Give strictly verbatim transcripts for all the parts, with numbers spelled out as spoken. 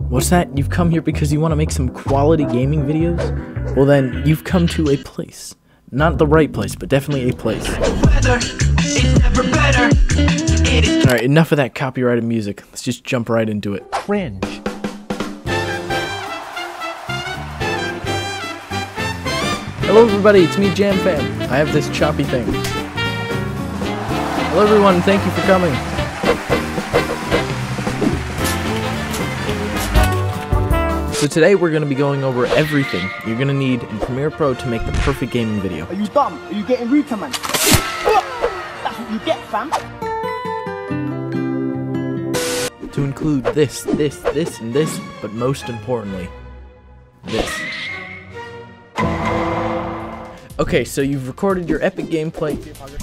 What's that? You've come here because you want to make some quality gaming videos? Well then, you've come to a place. Not the right place, but definitely a place. Alright, enough of that copyrighted music. Let's just jump right into it. Cringe. Hello everybody, it's me, Jam Fam. I have this choppy thing. Hello everyone, thank you for coming. So today we're going to be going over everything you're going to need in Premiere Pro to make the perfect gaming video. Are you dumb? Are you getting rude, man? That's what you get, fam. To include this, this, this, and this, but most importantly, this. Okay, so you've recorded your epic gameplay,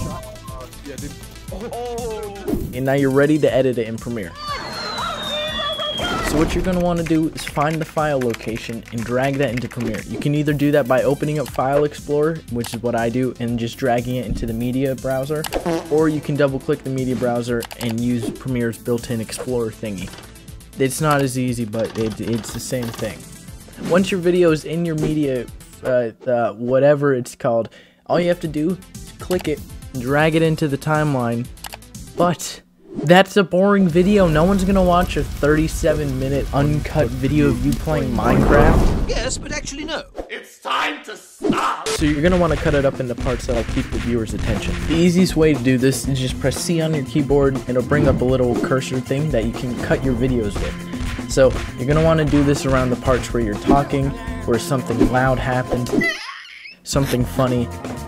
and now you're ready to edit it in Premiere. So what you're going to want to do is find the file location and drag that into Premiere. You can either do that by opening up File Explorer, which is what I do, and just dragging it into the media browser, or you can double click the media browser and use Premiere's built-in Explorer thingy. It's not as easy, but it, it's the same thing. Once your video is in your media, uh, uh, whatever it's called, all you have to do is click it, drag it into the timeline, but that's a boring video. No one's gonna watch a thirty-seven minute uncut video of you playing Minecraft. Yes, but actually no. It's time to stop! So you're gonna want to cut it up into parts that'll keep the viewer's attention. The easiest way to do this is just press C on your keyboard and it'll bring up a little cursor thing that you can cut your videos with. So you're gonna want to do this around the parts where you're talking, where something loud happens, something funny.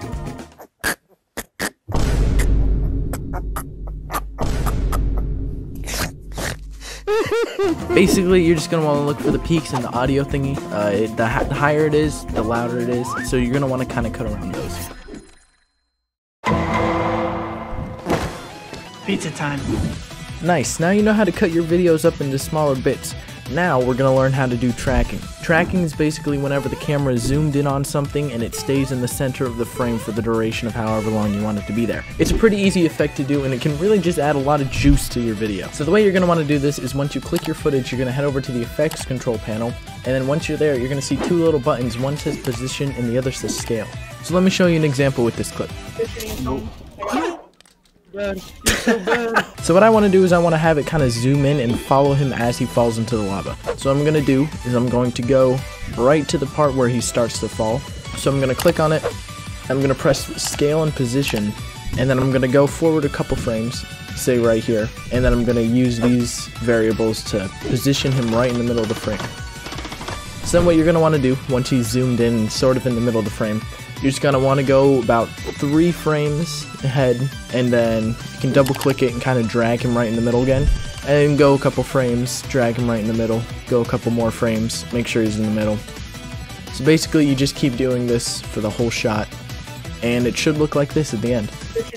Basically, you're just going to want to look for the peaks in the audio thingy. Uh, it, the, the higher it is, the louder it is. So you're going to want to kind of cut around those. Pizza time. Nice. Now you know how to cut your videos up into smaller bits. Now we're going to learn how to do tracking. Tracking is basically whenever the camera is zoomed in on something and it stays in the center of the frame for the duration of however long you want it to be there. It's a pretty easy effect to do and it can really just add a lot of juice to your video. So the way you're going to want to do this is once you click your footage, you're going to head over to the effects control panel, and then once you're there, you're going to see two little buttons. One says position and the other says scale. So let me show you an example with this clip. So what I want to do is I want to have it kind of zoom in and follow him as he falls into the lava. So what I'm going to do is I'm going to go right to the part where he starts to fall. So I'm going to click on it, I'm going to press scale and position, and then I'm going to go forward a couple frames, say right here, and then I'm going to use these variables to position him right in the middle of the frame. So then what you're going to want to do, once he's zoomed in and sort of in the middle of the frame, you're just going to want to go about three frames ahead, and then you can double click it and kind of drag him right in the middle again, and then go a couple frames, drag him right in the middle, go a couple more frames, make sure he's in the middle. So basically you just keep doing this for the whole shot, and it should look like this at the end.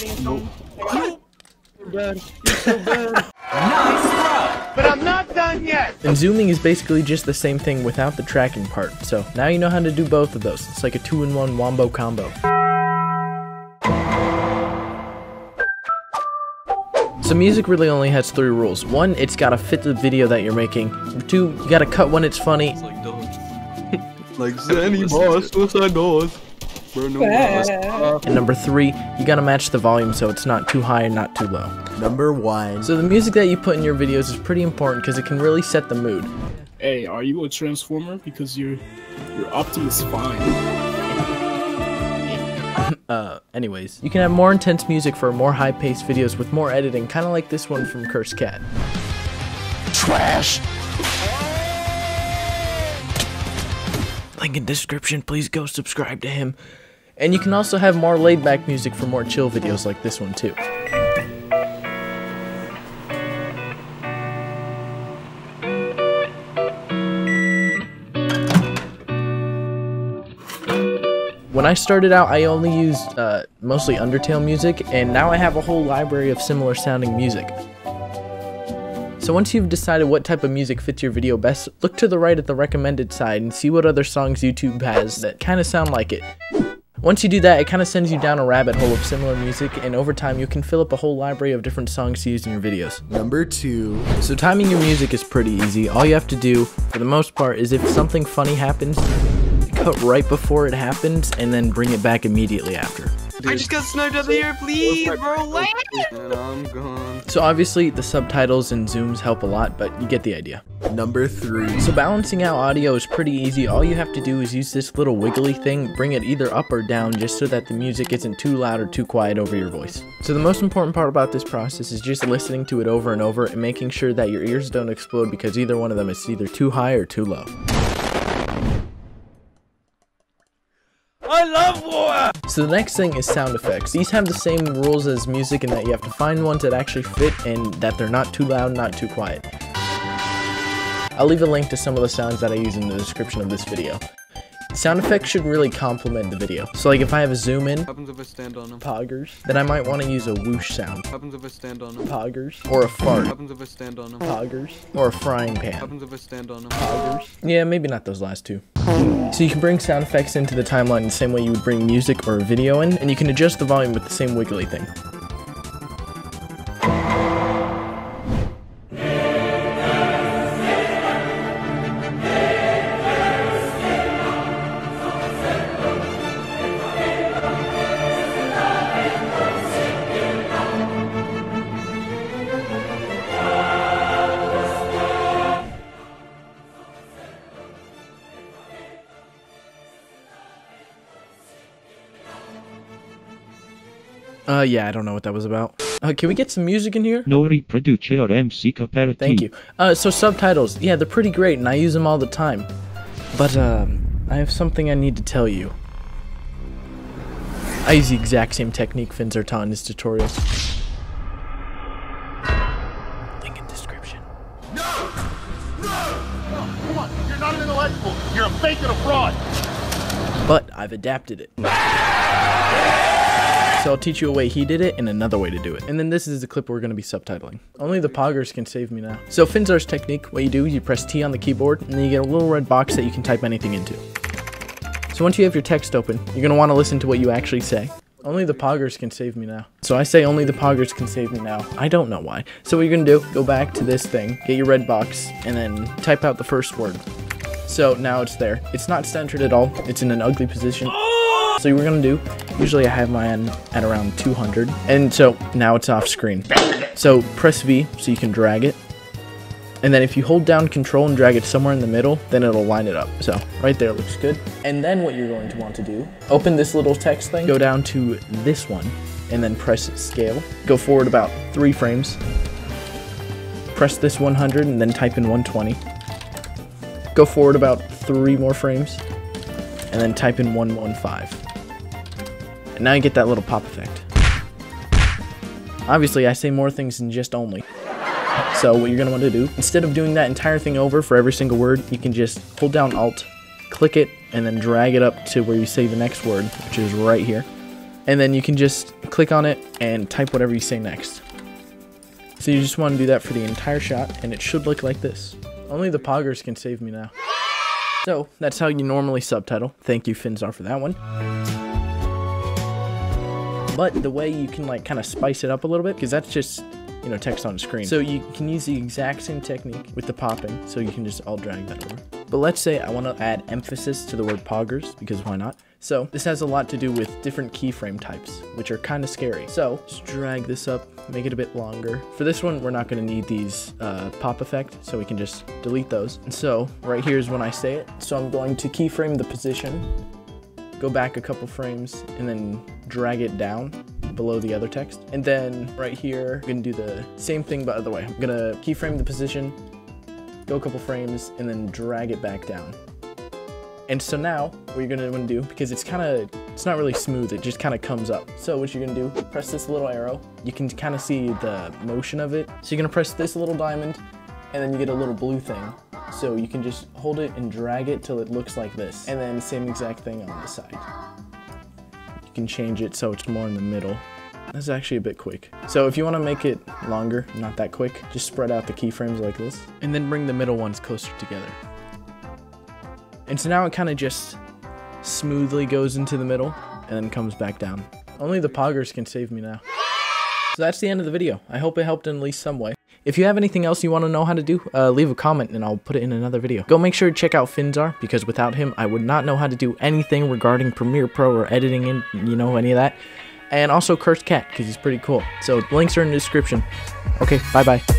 Nice throw! But I'm not done yet! And zooming is basically just the same thing without the tracking part. So now you know how to do both of those. It's like a two in one wombo combo. So music really only has three rules. One, it's gotta fit the video that you're making. Two, you gotta cut when it's funny. It's like those. Like Zanny Boss, Suicide Doors. And number three, you gotta match the volume so it's not too high and not too low. Number one. So the music that you put in your videos is pretty important because it can really set the mood. Hey, are you a Transformer? Because your your Optimus fine. uh, anyways, you can have more intense music for more high-paced videos with more editing, kind of like this one from Cursed Cat. Trash! Link in description, please go subscribe to him. And you can also have more laid-back music for more chill videos like this one too. When I started out, I only used uh, mostly Undertale music, and now I have a whole library of similar sounding music. So once you've decided what type of music fits your video best, look to the right at the recommended side and see what other songs YouTube has that kind of sound like it. Once you do that, it kind of sends you down a rabbit hole of similar music, and over time you can fill up a whole library of different songs to use in your videos. Number two. So timing your music is pretty easy. All you have to do, for the most part, is if something funny happens, cut right before it happens, and then bring it back immediately after. Dude. I just got sniped up here, please, bro. Wait. And I'm gone. So obviously the subtitles and zooms help a lot, but you get the idea. Number three. So balancing out audio is pretty easy. All you have to do is use this little wiggly thing, bring it either up or down just so that the music isn't too loud or too quiet over your voice. So the most important part about this process is just listening to it over and over and making sure that your ears don't explode because either one of them is either too high or too low. I love water! So the next thing is sound effects. These have the same rules as music in that you have to find ones that actually fit and that they're not too loud, not too quiet. I'll leave a link to some of the sounds that I use in the description of this video. Sound effects should really complement the video. So like if I have a zoom in, What happens if I stand on him? poggers, then I might want to use a whoosh sound, What happens if I stand on him? poggers, or a What fart, happens if I stand on him? What poggers, or a frying pan. happens if I stand on him? Poggers. Yeah, maybe not those last two. So you can bring sound effects into the timeline the same way you would bring music or a video in, and you can adjust the volume with the same wiggly thing. Uh, yeah, I don't know what that was about. Uh, can we get some music in here? No reproduce or M C cooperative. Thank you. Uh, so subtitles, yeah, they're pretty great, and I use them all the time. But, um, I have something I need to tell you. I use the exact same technique Finzar taught in his tutorial. Link in description. No! No! Come on, you're not an intellectual. You're a fake and a fraud. But I've adapted it. So I'll teach you a way he did it and another way to do it. And then this is the clip we're going to be subtitling. Only the poggers can save me now. So Finzar's technique, what you do is you press T on the keyboard and then you get a little red box that you can type anything into. So once you have your text open, you're going to want to listen to what you actually say. Only the poggers can save me now. So I say only the poggers can save me now. I don't know why. So what you're going to do, go back to this thing, get your red box, and then type out the first word. So now it's there. It's not centered at all. It's in an ugly position. So what we're gonna do, usually I have mine at around two hundred, and so now it's off screen. So press V so you can drag it, and then if you hold down control and drag it somewhere in the middle, then it'll line it up. So right there looks good. And then what you're going to want to do, open this little text thing, go down to this one, and then press scale. Go forward about three frames. Press this one hundred and then type in one twenty. Go forward about three more frames, and then type in one fifteen. And now you get that little pop effect. Obviously, I say more things than just only. So what you're going to want to do, instead of doing that entire thing over for every single word, you can just hold down Alt, click it, and then drag it up to where you say the next word, which is right here. And then you can just click on it and type whatever you say next. So you just want to do that for the entire shot, and it should look like this. Only the poggers can save me now. So that's how you normally subtitle. Thank you, Finzar, for that one. But the way you can like kind of spice it up a little bit, because that's just, you know, text on the screen. So you can use the exact same technique with the popping, so you can just all drag that over. But let's say I want to add emphasis to the word poggers, because why not? So this has a lot to do with different keyframe types, which are kind of scary. So just drag this up, make it a bit longer. For this one, we're not going to need these uh, pop effect, so we can just delete those. And so right here is when I say it. So I'm going to keyframe the position, go back a couple frames, and then drag it down below the other text. And then right here, I'm going to do the same thing but other way. I'm going to keyframe the position, go a couple frames, and then drag it back down. And so now, what you're gonna wanna do, because it's kind of, it's not really smooth, it just kind of comes up. So what you're gonna do, press this little arrow. You can kind of see the motion of it. So you're gonna press this little diamond, and then you get a little blue thing. So you can just hold it and drag it till it looks like this. And then same exact thing on the side. You can change it so it's more in the middle. That's actually a bit quick. So if you want to make it longer, not that quick, just spread out the keyframes like this, and then bring the middle ones closer together. And so now it kind of just smoothly goes into the middle, and then comes back down. Only the poggers can save me now. So that's the end of the video. I hope it helped in at least some way. If you have anything else you want to know how to do, uh, leave a comment and I'll put it in another video. Go make sure to check out Finzar, because without him, I would not know how to do anything regarding Premiere Pro or editing in, you know, any of that. And also Cursed Cat, because he's pretty cool. So links are in the description. Okay, bye-bye.